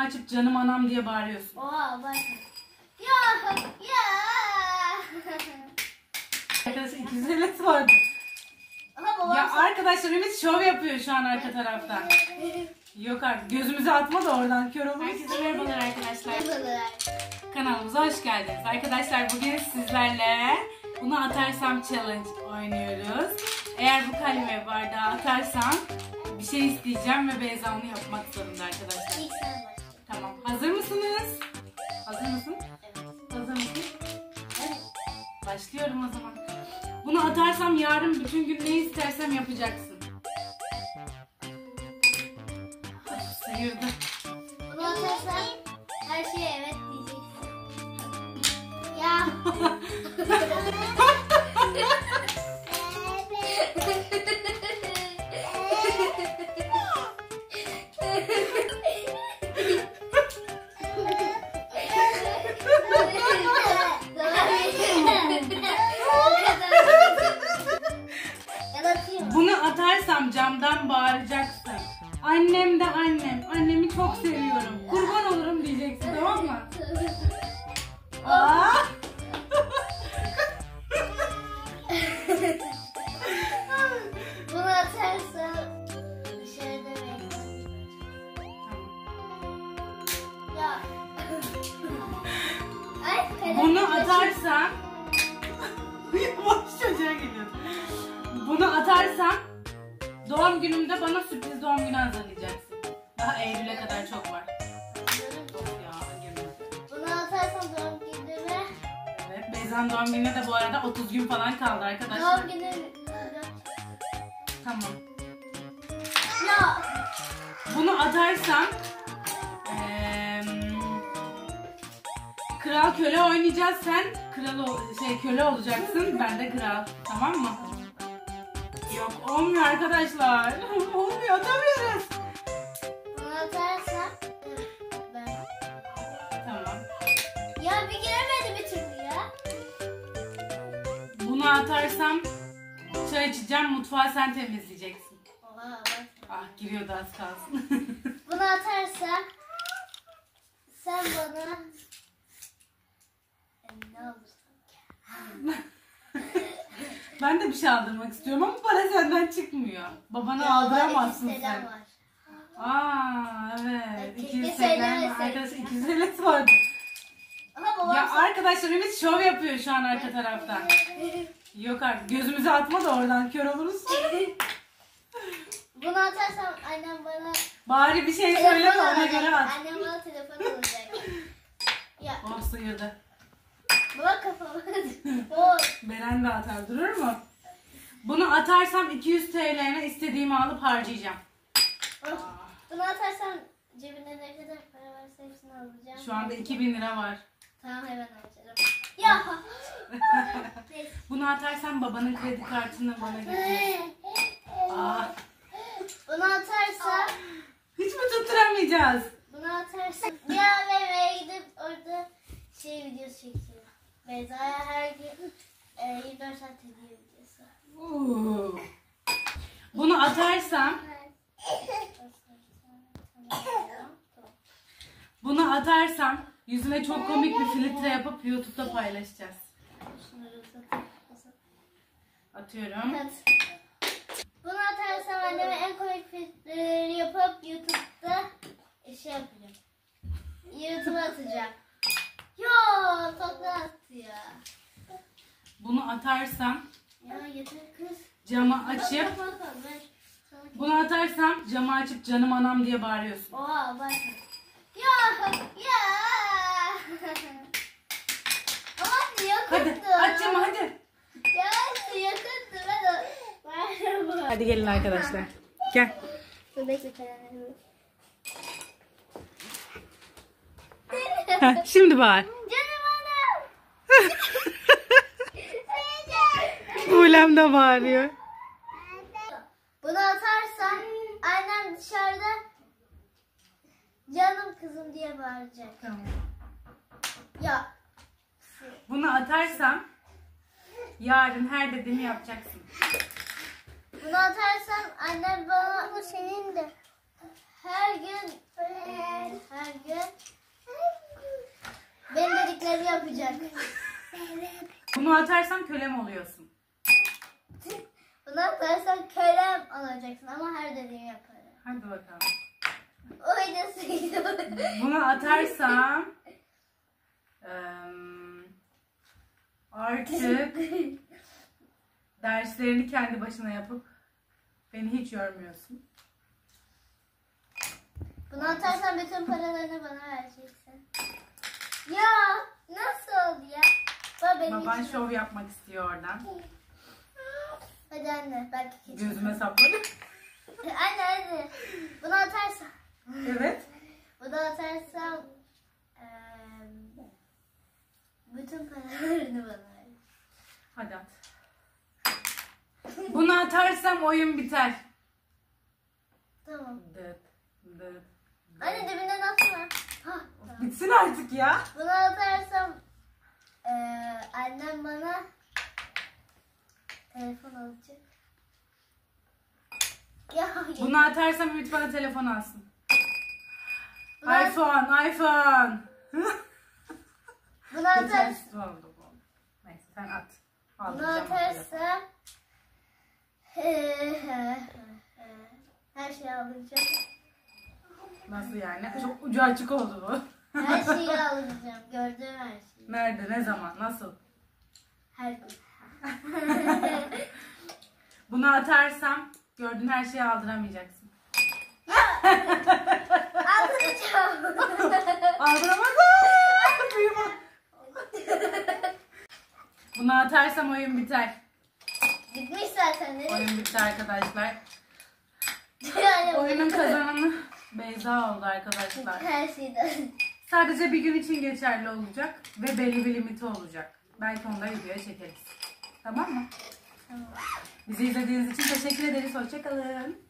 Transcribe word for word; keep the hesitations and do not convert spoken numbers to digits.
açıp canım anam diye bağırıyorsun. Oha bak. Ya ya. Arkadaşlar iki yüz elli vardı. Ya arkadaşlar Ümit şov yapıyor şu an arka tarafta. Yok artık gözümüze atma da oradan kör oluruz. Herkese merhabalar arkadaşlar. Kanalımıza hoş geldiniz. Arkadaşlar bugün sizlerle bunu atarsam challenge oynuyoruz. Eğer bu kalemi bardağa atarsam bir şey isteyeceğim ve Beyza onu yapmak zorunda arkadaşlar. İlk sen başla. Tamam. Hazır mısınız? Hazır mısın? Evet. Hazır mısın? Evet. Başlıyorum o zaman. Bunu atarsam yarın bütün gün ne istersem yapacaksın. Of, sıyırdı. Bunu atarsan her şeye evet diyeceksin. Ya. Bunu atarsam camdan bağıracaksın. Annem de annem. Annemi çok seviyorum. Kurban olurum diyeceksin, tamam mı? Aa! Bunu atarsan dışarıda bekle. Ya. Ay, kalem Bunu taşı- atarsan Boş çocuğa geliyor. Bunu atarsam doğum günümde bana sürpriz doğum günü hazırlayacaksın. Daha Eylül'e kadar çok var. Of ya, yemin. Bunu atarsan doğum günüme. Evet, Beyza'nın doğum gününe de bu arada otuz gün falan kaldı arkadaşlar. Doğum günü. Tamam. Ya. Bunu atarsam eee, kral köle oynayacağız. Sen kral ol- şey köle olacaksın. Ben de kral. Tamam mı? Yok, olmuyor arkadaşlar. Olmuyor, atamıyoruz. Bunu atarsan ben. Tamam. Ya bir giremedi bir türlü ya. Bunu atarsam çay içeceğim. Mutfağı sen temizleyeceksin. Oha bak. Ah, giriyordu az kalsın. Bunu atarsan sen bana e, ne olursun. Ben de bir şey aldırmak istiyorum ama para senden çıkmıyor. Babana aldıramazsın iki yüz sen. T L var. Aa evet. Keşke iki yüz söylemeseydim. arkadaşlar iki yüz elli vardı. Ama babam Ya arkadaşlar Ümit şov yapıyor şu an arka tarafta. Yok artık gözümüze atma da oradan kör oluruz. Bunu atarsam annem bana Bari bir şey telefon söyle de ona alacak. göre at. Annem bana telefon alacak. Ya Oh, sıyırdı. baba kafama. Oh. Beren de atar, durur mu? Bunu atarsam iki yüz T L'ne istediğimi alıp harcayacağım. Oh. Bunu atarsam cebinde ne kadar para varsa hepsini alacağım. Şu anda iki bin lira var. Tamam hemen alacağım. Ya. Neyse. Bunu atarsam babanın kredi kartını bana götür. Aa, Bunu atarsam hiç mi tutturamayacağız? Bunu atarsam bir A V M'ye gidip orada şey videosu çekiyor. Beyza'ya her gün e, yirmi dört saat hediye videosu. Oo. Bunu atarsam, bunu atarsam yüzüne çok komik bir filtre yapıp YouTube'da paylaşacağız. Şunları uzat. uzat. Atıyorum. At. Bunu atarsam anneme en komik filtreleri yapıp YouTube'da şey yapacağım. YouTube'a atacağım. Yo, topla attı ya. Bunu atarsam Ya yeter kız. camı açıp, Kapat, kapat, ver. Sana- bunu atarsam camı açıp canım anam diye bağırıyorsun. Oha bak. Ya ya. Ama yakındı. Hadi aç camı hadi. Ya işte yakındı. Ben o. Ben Hadi gelin arkadaşlar. Gel. Dur bekle kalemlerimi. Heh, şimdi bağır. Canım anam. Ulem de bağırıyor. Bunu atarsan annem dışarıda canım kızım diye bağıracak. Tamam. Ya. Bunu atarsam yarın her dediğimi yapacaksın. Bunu atarsan annem bana bu senin de her gün her gün benim dediklerimi yapacak. Bunu atarsam kölem oluyorsun. Bunu atarsan kölem olacaksın ama her dediğimi yaparım. Hadi bakalım. O videosu. Bunu atarsam em, artık derslerini kendi başına yapıp beni hiç yormuyorsun. Bunu atarsan bütün paralarını bana vereceksin. Ya nasıl oldu ya? Baba benim Baban için- şov yapmak istiyor oradan. Hadi anne belki keçi. Gözüme sapladı. Anne hadi. Bunu atarsan. Evet. Bunu atarsam eee, bütün paralarını bana ver. Hadi at. Bunu atarsam oyun biter. Tamam. Dıt, dıt. Anne dibinden atma. Hah, tamam. Bitsin artık ya. Bunu atarsam eee, annem bana telefon alacak. Ya, Bunu atarsam Ümit bana telefon alsın. Bunu at- iPhone, iPhone. Bunu atarsam Geçersiz oldu bu. Neyse sen at. Bunu Aldıracağım o telefonu. atarsam eee, her şeyi alacağım. Nasıl yani? Çok ucu açık oldu bu. Her şeyi alacağım. Gördüğüm her şeyi. Nerede, ne zaman, nasıl? Her gün. Bunu atarsam gördüğün her şeyi aldıramayacaksın. Alacağım. Aldıramazsın. Bunu atarsam oyun biter. Gitmiş zaten değil mi? Oyun bitti arkadaşlar. Yani Oyunun kazananı Beyza oldu arkadaşlar. her şeyden. Sadece bir gün için geçerli olacak ve belli bir limiti olacak. Belki onu da videoya çekeriz. Tamam mı? Tamam. Bizi izlediğiniz için teşekkür ederiz. Hoşçakalın.